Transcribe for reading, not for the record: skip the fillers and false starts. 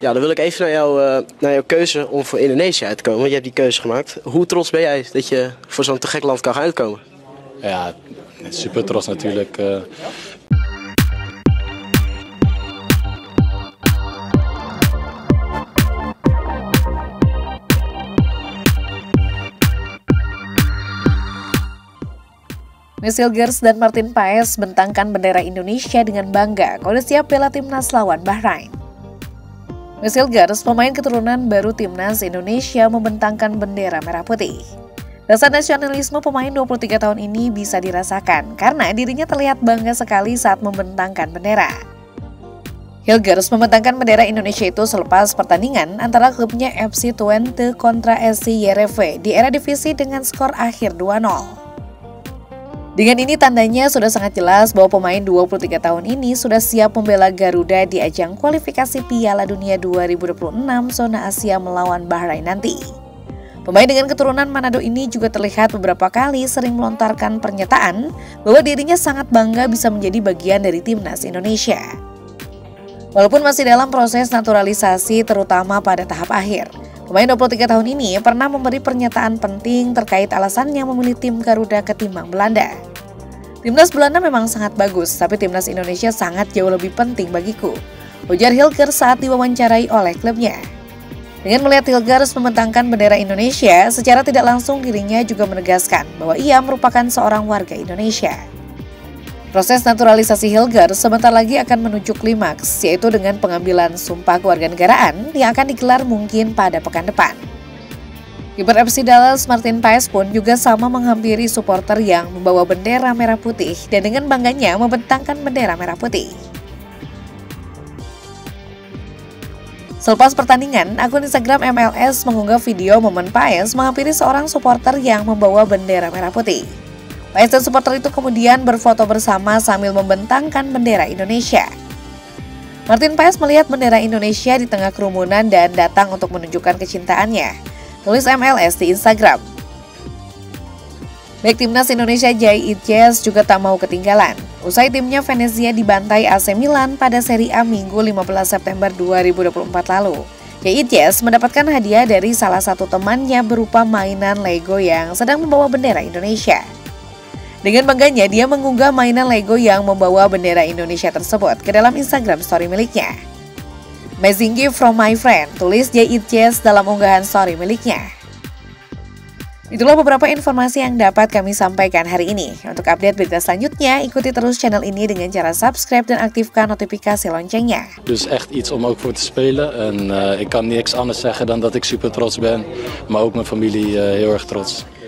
Ja, dan wil ik even naar jouw keuze om voor Indonesië uit te komen. Want je hebt die keuze gemaakt. Hoe trots ben jij dat je voor zo'n te gek land kan gaan uitkomen? Ja, super trots natuurlijk. Miss Hilgers dan Martin Paes bentangkan bendera Indonesia dengan bangga kondisi piala timnas lawan Bahrain. Miss Hilgers, pemain keturunan baru timnas Indonesia, membentangkan bendera merah putih. Rasa nasionalisme pemain 23 tahun ini bisa dirasakan karena dirinya terlihat bangga sekali saat membentangkan bendera. Hilgers membentangkan bendera Indonesia itu selepas pertandingan antara klubnya FC Twente kontra SC YRV di era divisi dengan skor akhir 2-0. Dengan ini tandanya sudah sangat jelas bahwa pemain 23 tahun ini sudah siap membela Garuda di ajang kualifikasi Piala Dunia 2026 zona Asia melawan Bahrain nanti. Pemain dengan keturunan Manado ini juga terlihat beberapa kali sering melontarkan pernyataan bahwa dirinya sangat bangga bisa menjadi bagian dari timnas Indonesia. Walaupun masih dalam proses naturalisasi terutama pada tahap akhir, pemain 23 tahun ini pernah memberi pernyataan penting terkait alasannya memilih tim Garuda ketimbang Belanda. Timnas Belanda memang sangat bagus, tapi timnas Indonesia sangat jauh lebih penting bagiku, ujar Hilgers saat diwawancarai oleh klubnya. Dengan melihat Hilgers membentangkan bendera Indonesia, secara tidak langsung dirinya juga menegaskan bahwa ia merupakan seorang warga Indonesia. Proses naturalisasi Hilgers sebentar lagi akan menuju klimaks, yaitu dengan pengambilan sumpah kewarganegaraan yang akan digelar mungkin pada pekan depan. Kiper FC Dallas Martin Paes pun juga sama menghampiri supporter yang membawa bendera merah putih dan dengan bangganya membentangkan bendera merah putih. Selepas pertandingan, akun Instagram MLS mengunggah video momen Paes menghampiri seorang supporter yang membawa bendera merah putih. Paes dan supporter itu kemudian berfoto bersama sambil membentangkan bendera Indonesia. Martin Paes melihat bendera Indonesia di tengah kerumunan dan datang untuk menunjukkan kecintaannya, tulis MLS di Instagram. Baik timnas Indonesia Jai Itjes juga tak mau ketinggalan. Usai timnya Venezia dibantai AC Milan pada Serie A Minggu 15 September 2024 lalu, Jai Itjes mendapatkan hadiah dari salah satu temannya berupa mainan Lego yang sedang membawa bendera Indonesia. Dengan bangganya, dia mengunggah mainan Lego yang membawa bendera Indonesia tersebut ke dalam Instagram story miliknya. Amazing gift from my friend, tulis Jai Itjes dalam unggahan story miliknya. Itulah beberapa informasi yang dapat kami sampaikan hari ini. Untuk update berita selanjutnya, ikuti terus channel ini dengan cara subscribe dan aktifkan notifikasi loncengnya. Dus echt iets om ook voor te spelen. En ik kan niks anders zeggen dan dat ik super trots ben, maar ook mijn familie heel erg trots.